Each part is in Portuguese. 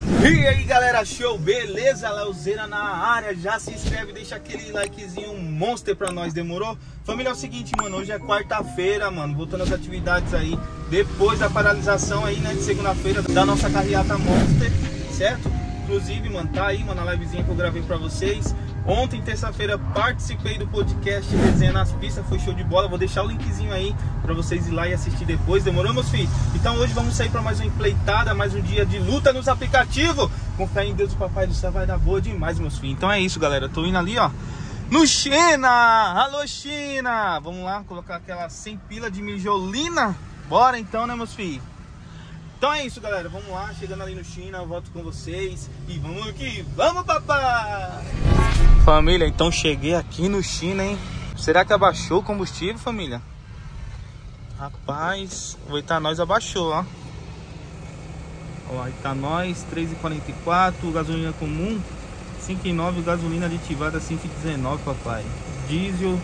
E aí galera, show, beleza? Leozeira na área, já se inscreve, deixa aquele likezinho monster pra nós, demorou? Família, é o seguinte, mano, hoje é quarta-feira, mano, voltando às atividades aí, depois da paralisação aí, né, de segunda-feira, da nossa carreata monster, certo? Inclusive, mano, tá aí, mano, a livezinha que eu gravei pra vocês. Ontem, terça-feira, participei do podcast Resenha nas Pistas, foi show de bola. Vou deixar o linkzinho aí pra vocês ir lá e assistir depois, demorou, meus filhos? Então hoje vamos sair pra mais uma empleitada, mais um dia de luta nos aplicativos. Com fé em Deus, o Papai do Céu vai dar boa demais, meus filhos. Então é isso, galera, tô indo ali, ó, no China. Alô, China! Vamos lá, colocar aquela 100 pila de mijolina. Bora então, né, meus filhos? Então é isso, galera, vamos lá, chegando ali no China, eu volto com vocês. E vamos que vamos, papai! Família, então cheguei aqui no China, hein? Será que abaixou o combustível, família? Rapaz, o etanol abaixou, ó. Ó, etanol 3,44, gasolina comum 5,9, gasolina aditivada 5,19, papai. Diesel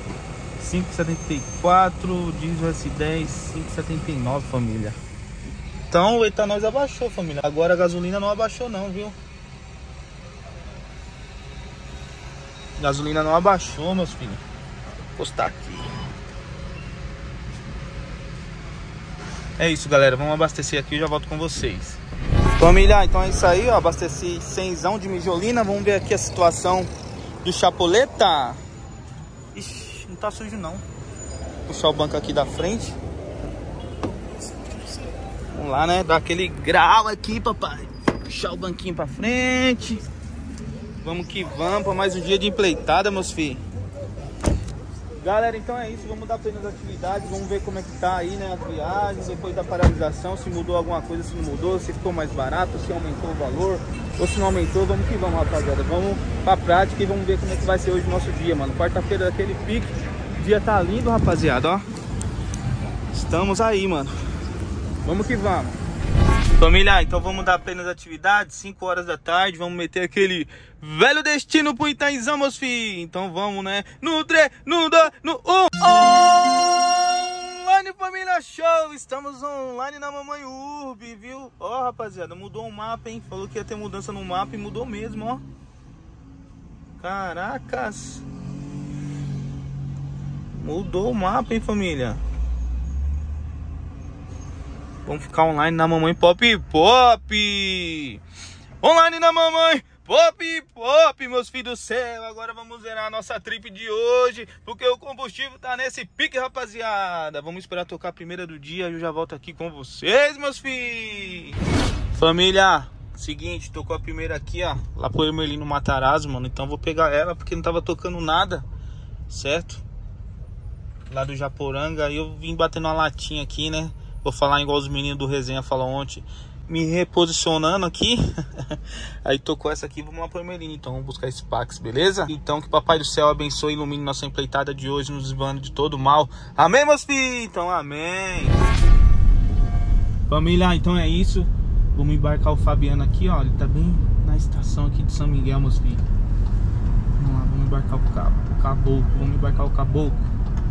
5,74, diesel S10 5,79, família. Então o etanol abaixou, família. Agora a gasolina não abaixou não, viu? Gasolina não abaixou, meus filhos. Vou postar aqui. É isso, galera. Vamos abastecer aqui e já volto com vocês. Família, então é isso aí, ó. Abasteci 100zão de mijolina. Vamos ver aqui a situação do chapoleta. Ixi, não tá sujo não. Vou puxar o banco aqui da frente. Vamos lá, né? Dar aquele grau aqui, papai. Puxar o banquinho pra frente. Vamos que vamos para mais um dia de empleitada, meus filhos. Galera, então é isso. Vamos dar play nas atividades. Vamos ver como é que tá aí, né, as viagens. Depois da paralisação, se mudou alguma coisa, se não mudou, se ficou mais barato, se aumentou o valor, ou se não aumentou. Vamos que vamos, rapaziada. Vamos pra prática e vamos ver como é que vai ser hoje o nosso dia, mano. Quarta-feira daquele pique. O dia tá lindo, rapaziada, ó. Estamos aí, mano. Vamos que vamos. Família, então vamos dar play nas atividades, 5 horas da tarde, vamos meter aquele velho destino pro Itaizão, meus filhos. Então vamos, né? No 3, no 2, no 1. Online, família, show! Estamos online na Mamãe Urb, viu? Ó, rapaziada, mudou o mapa, hein? Falou que ia ter mudança no mapa e mudou mesmo, ó. Caracas! Mudou o mapa, hein, família? Vamos ficar online na Mamãe Pop Pop. Online na Mamãe Pop Pop, meus filhos do céu. Agora vamos zerar a nossa trip de hoje, porque o combustível tá nesse pique, rapaziada. Vamos esperar tocar a primeira do dia e eu já volto aqui com vocês, meus filhos. Família, seguinte, tocou a primeira aqui, ó, lá pro Ermelino Matarazzo, mano. Então vou pegar ela porque não tava tocando nada, certo? Lá do Japoranga. Aí eu vim batendo uma latinha aqui, né? Vou falar igual os meninos do Resenha falaram ontem, me reposicionando aqui. Aí tocou essa aqui, vamos lá pro Ermelino. Então vamos buscar esse Pax, beleza? Então que Papai do Céu abençoe e ilumine nossa empleitada de hoje, nos desvando de todo mal. Amém, meus filhos? Então amém. Família, então é isso. Vamos embarcar o Fabiano aqui, ó. Ele tá bem na estação aqui de São Miguel, meus filhos. Vamos lá, vamos embarcar o caboclo. Vamos embarcar o caboclo.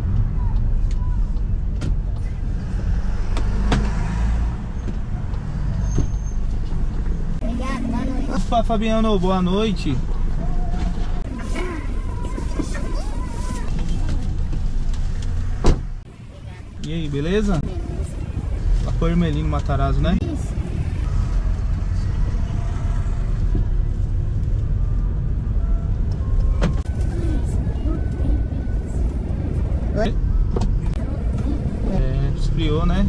Opa, Fabiano, boa noite. E aí, beleza? Lá pro Ermelino Matarazzo, né? É, esfriou, né?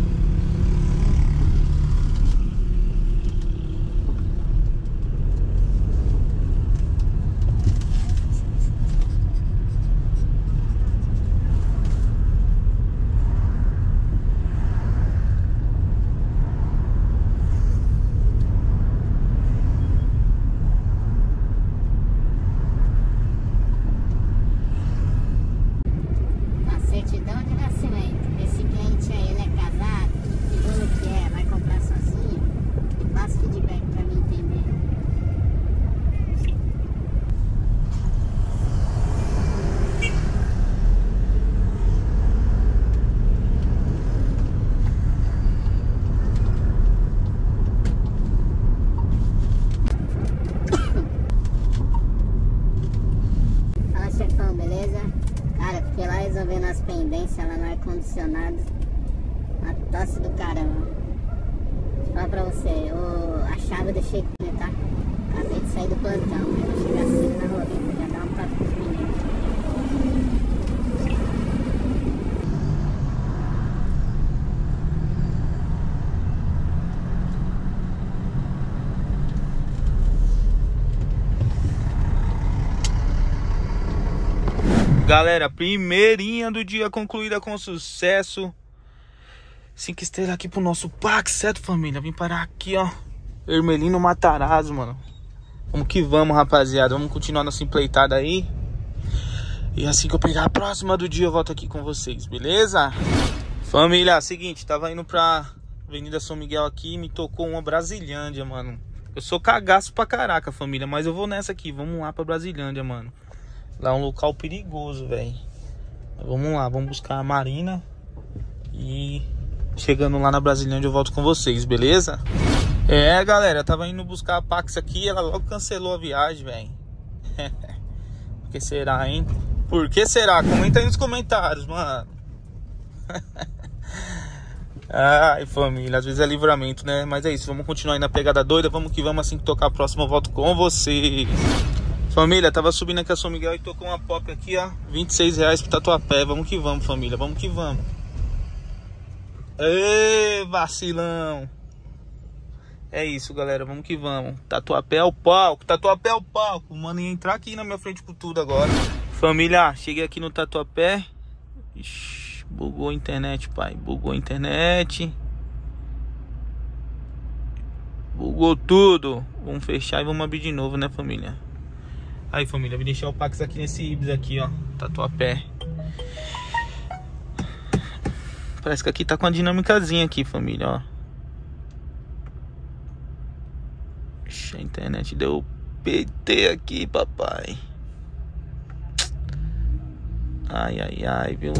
ar-condicionado, uma tosse do caramba. Vou falar pra você, a chave eu deixei aqui, tá? Acabei de sair do plantão, mas vou chegar cedo na Rolinha, já dar um papo com os meninos. Galera, primeirinha do dia concluída com sucesso. 5 estrelas aqui pro nosso parque, certo, família? Vim parar aqui, ó, Ermelino Matarazzo, mano. Vamos que vamos, rapaziada. Vamos continuar nossa empleitada aí. E assim que eu pegar a próxima do dia, eu volto aqui com vocês, beleza? Família, seguinte, tava indo pra Avenida São Miguel aqui e me tocou uma Brasilândia, mano. Eu sou cagaço pra caraca, família, mas eu vou nessa aqui. Vamos lá pra Brasilândia, mano. Lá é um local perigoso, velho. Vamos lá, vamos buscar a Marina. E chegando lá na Brasilândia eu volto com vocês, beleza? É, galera, eu tava indo buscar a Pax aqui e ela logo cancelou a viagem, velho. Por que será, hein? Por que será? Comenta aí nos comentários, mano. Ai, família, às vezes é livramento, né? Mas é isso, vamos continuar aí na pegada doida. Vamos que vamos, assim que tocar a próxima eu volto com vocês. Família, tava subindo aqui a São Miguel e tocou uma pop aqui, ó. R$26 pro Tatuapé. Vamos que vamos, família. Vamos que vamos. Ê, vacilão. É isso, galera. Vamos que vamos. Tatuapé é o palco. Tatuapé é o palco. Mano, ia entrar aqui na minha frente com tudo agora. Família, cheguei aqui no Tatuapé. Ixi, bugou a internet, pai. Bugou a internet. Bugou tudo. Vamos fechar e vamos abrir de novo, né, família? Aí, família, vou deixar o Pax aqui nesse Ibis aqui, ó. Tatuapé. Parece que aqui tá com a dinâmicazinha aqui, família, ó. Ixi, a internet deu PT aqui, papai. Ai, ai, ai, viu?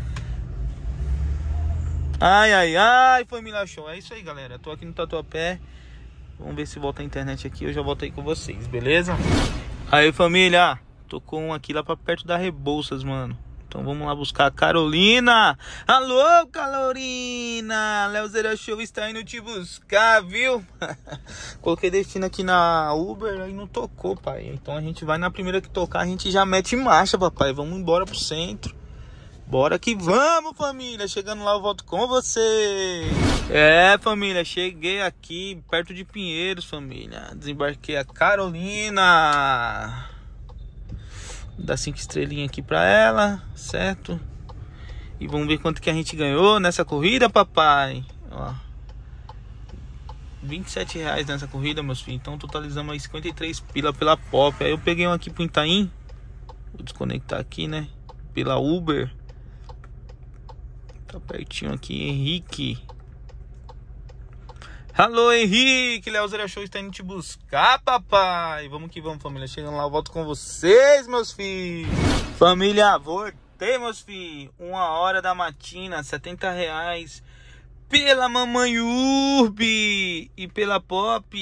Ai, ai, ai, família show. É isso aí, galera. Tô aqui no Tatuapé. Vamos ver se volta a internet aqui. Eu já volto aí com vocês, beleza? Aí, família, tô com um aqui lá pra perto da Rebouças, mano. Então vamos lá buscar a Carolina. Alô, Carolina! Leozeira Show está indo te buscar, viu? Coloquei destino aqui na Uber, aí não tocou, pai. Então a gente vai na primeira que tocar, a gente já mete marcha, papai. Vamos embora pro centro. Bora que vamos, família. Chegando lá eu volto com vocês. É, família, cheguei aqui perto de Pinheiros, família. Desembarquei a Carolina. Vou dar 5 estrelinhas aqui pra ela, certo? E vamos ver quanto que a gente ganhou nessa corrida, papai. Ó, R$27 nessa corrida, meus filhos. Então totalizamos aí 53 pila pela Pop. Aí eu peguei um aqui pro Itaim. Vou desconectar aqui, né? Pela Uber. Tá pertinho aqui, Henrique. Alô, Henrique, Leozeira Show está indo te buscar, papai. Vamos que vamos, família. Chegando lá, eu volto com vocês, meus filhos. Família, voltei, meus filhos. 1h da matina, R$70. Pela Mamãe Urbi e pela Pop,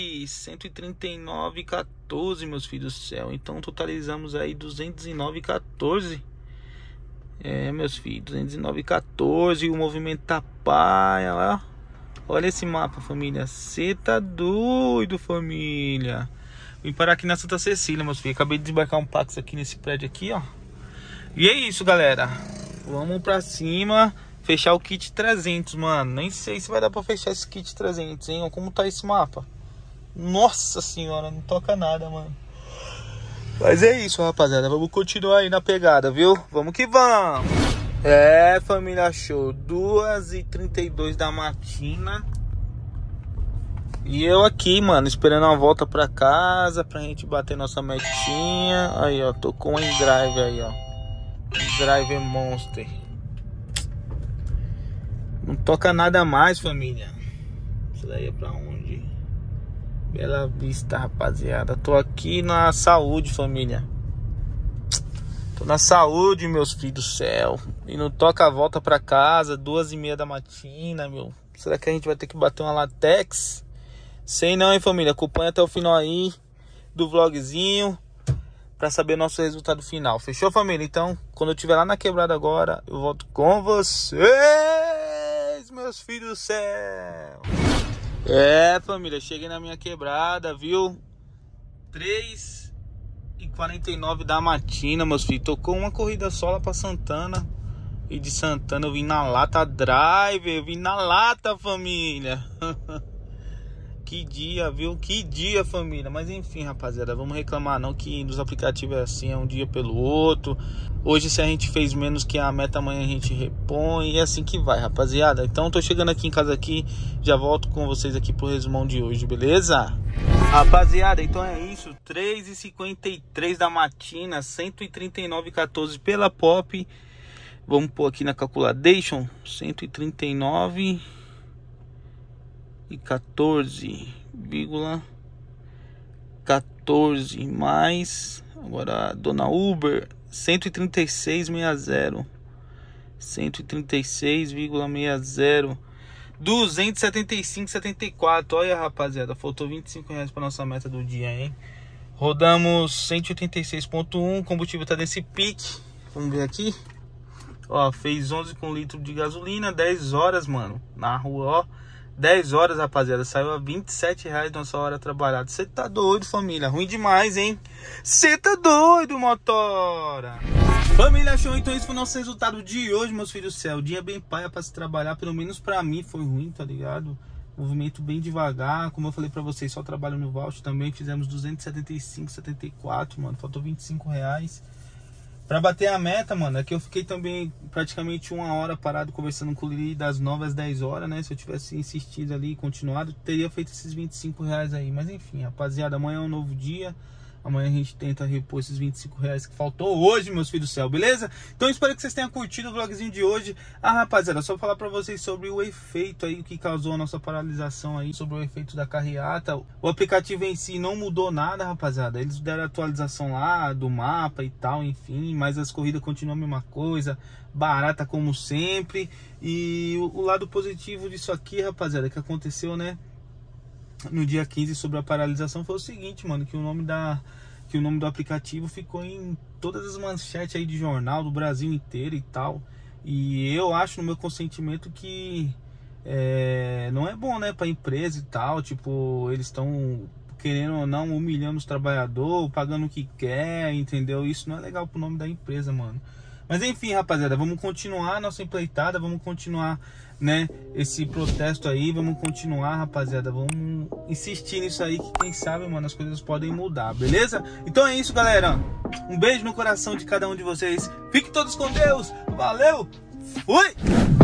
139,14, meus filhos do céu. Então totalizamos aí 209,14. É, meus filhos, 209,14. O movimento tá paia, ó. Olha esse mapa, família. Cê tá doido, família. Vim parar aqui na Santa Cecília, meus filhos. Acabei de desembarcar um Pax aqui nesse prédio aqui, ó. E é isso, galera. Vamos pra cima. Fechar o kit 300, mano. Nem sei se vai dar pra fechar esse kit 300, hein. Ó, como tá esse mapa. Nossa senhora, não toca nada, mano. Mas é isso, rapaziada. Vamos continuar aí na pegada, viu? Vamos que vamos. É, família show. 2h32 da matina. E eu aqui, mano, esperando uma volta pra casa, pra gente bater nossa metinha. Aí, ó, tô com o Endrive aí, ó. Endrive Monster. Não toca nada mais, família. Isso daí é pra onde? Bela Vista, rapaziada. Tô aqui na saúde, família. Tô na saúde, meus filhos do céu. E não toca a volta pra casa, 2h30 da matina, meu. Será que a gente vai ter que bater uma latex? Sei não, hein, família. Acompanha até o final aí do vlogzinho. pra saber nosso resultado final. Fechou, família? Então, quando eu estiver lá na quebrada agora, eu volto com vocês, meus filhos do céu. Família, cheguei na minha quebrada, viu? 3h49 da matina, meus filhos. Tocou uma corrida só lá pra Santana. E de Santana eu vim na lata driver. Eu vim na lata, família. Que dia, viu? Que dia, família. Mas enfim, rapaziada, vamos reclamar não, que nos aplicativos é assim, é um dia pelo outro. Hoje, se a gente fez menos que a meta, amanhã a gente repõe. E é assim que vai, rapaziada. Então, tô chegando aqui em casa aqui. Já volto com vocês aqui pro resumão de hoje, beleza? Rapaziada, então é isso. 3h53 da matina, 139,14 pela Pop. Vamos pôr aqui na calculation. 139,14 mais agora Dona Uber 136,60 136,60 275,74. Olha, rapaziada, faltou R$25 para nossa meta do dia, hein? Rodamos 186,1. O combustível tá nesse pique. Vamos ver aqui. Ó, fez 11 com litro de gasolina, 10 horas, mano, na rua, ó. 10 horas, rapaziada, saiu a R$27 nossa hora trabalhada. Você tá doido, família, ruim demais, hein? Você tá doido, motora. Família, show, então esse foi o nosso resultado de hoje, meus filhos do céu. Dia bem paia pra se trabalhar, pelo menos pra mim foi ruim, tá ligado? Movimento bem devagar, como eu falei pra vocês, só trabalho no voucher também. Fizemos 275,74, mano, faltou R$25. Pra bater a meta, mano, é que eu fiquei também praticamente 1 hora parado conversando com o Lili das 9 às 10 horas, né? Se eu tivesse insistido ali e continuado, teria feito esses R$25 aí. Mas enfim, rapaziada, amanhã é um novo dia. Amanhã a gente tenta repor esses R$25 que faltou hoje, meus filhos do céu, beleza? Então eu espero que vocês tenham curtido o vlogzinho de hoje. Rapaziada, só falar pra vocês sobre o efeito aí, o que causou a nossa paralisação aí, sobre o efeito da carreata. O aplicativo em si não mudou nada, rapaziada. Eles deram atualização lá do mapa e tal, enfim. Mas as corridas continuam a mesma coisa, barata como sempre. E o lado positivo disso aqui, rapaziada, que aconteceu, né, no dia 15 sobre a paralisação, foi o seguinte, mano, que o nome do aplicativo ficou em todas as manchetes aí de jornal do Brasil inteiro e tal. E eu acho, no meu consentimento, que não é bom, né, pra empresa e tal. Tipo, eles estão, querendo ou não, humilhando os trabalhadores, pagando o que quer, entendeu? Isso não é legal pro nome da empresa, mano. Mas enfim, rapaziada, vamos continuar a nossa empreitada, vamos continuar, né, esse protesto aí, vamos continuar, rapaziada, vamos insistir nisso aí, que quem sabe, mano, as coisas podem mudar, beleza? Então é isso, galera, um beijo no coração de cada um de vocês, fiquem todos com Deus, valeu, fui!